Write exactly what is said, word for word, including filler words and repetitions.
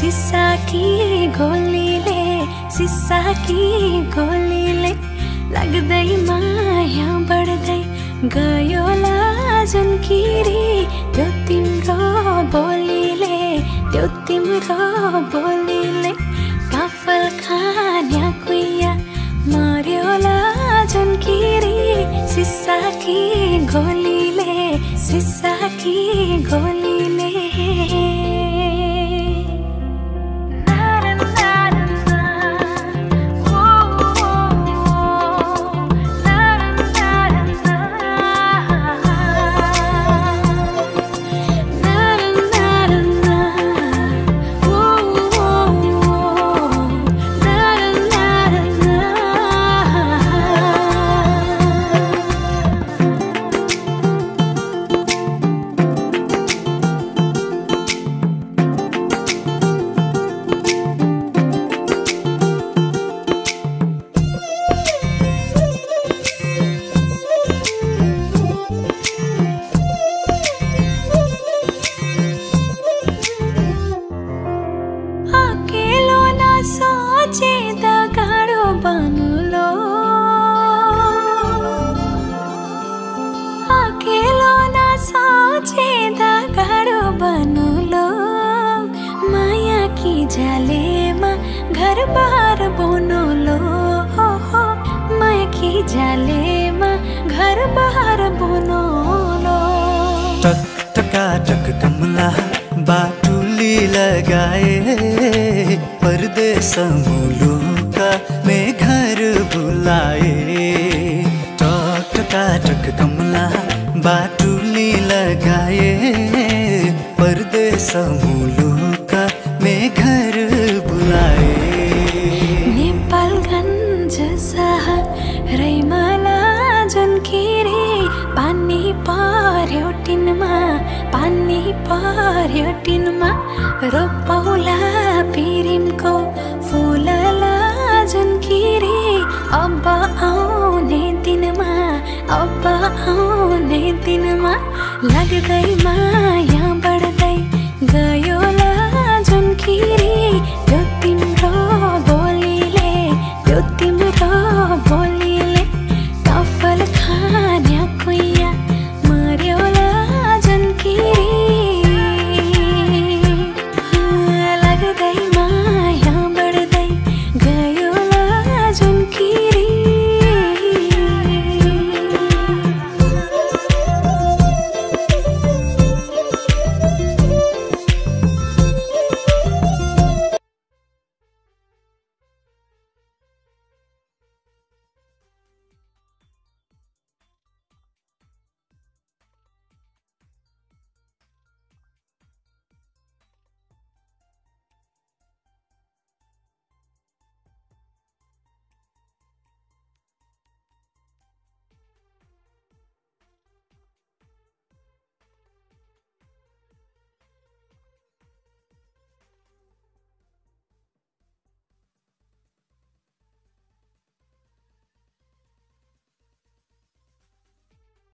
सिसा की गोलीले सिसा की गोलीले लाग्दै माया बढ्दै गयो लाजन किरी त्यो तिम्रो बोलीले त्यो तिम्रो बोलीले काफल खान्या कुइया मर्यो लाजन किरी सिसा की गोलीले सिसा की गोलीले सोचेदा गाडो बनुलो अकेलो न सोचेदा गाडो बनुलो माया की जालेमा घर बार बनोलो माया की जालेमा घर बार बनोलो टक टका टक कमला बाटुली लगाए परदेश मुलुका में घर बुलाए टक टका टक कमला बाटुली लगाए परदेश मुलुका में घर बुलाए नेपालगञ्ज सहरैमा लाजन किरी पानी पर्यो टिनमा पानी पर्यो टिनमा रोपौला पिरिमको फुल लाजन किरी अब आउने दिनमा अब आउने दिनमा लाग्दै माया